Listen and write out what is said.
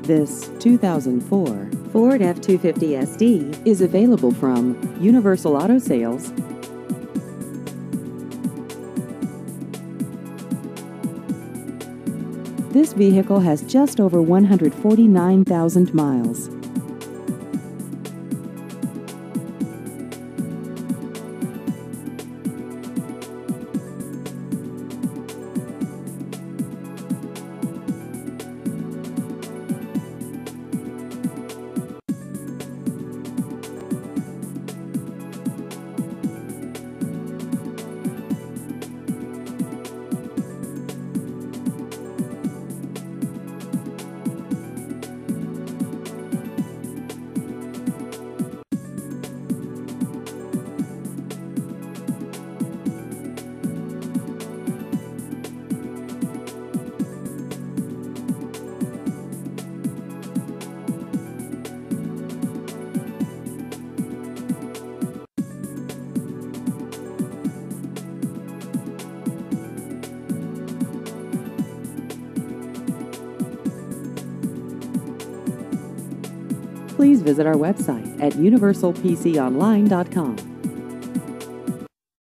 This 2004 Ford F-250 SD is available from Universal Auto Sales. This vehicle has just over 149,000 miles. Please visit our website at universalpconline.com.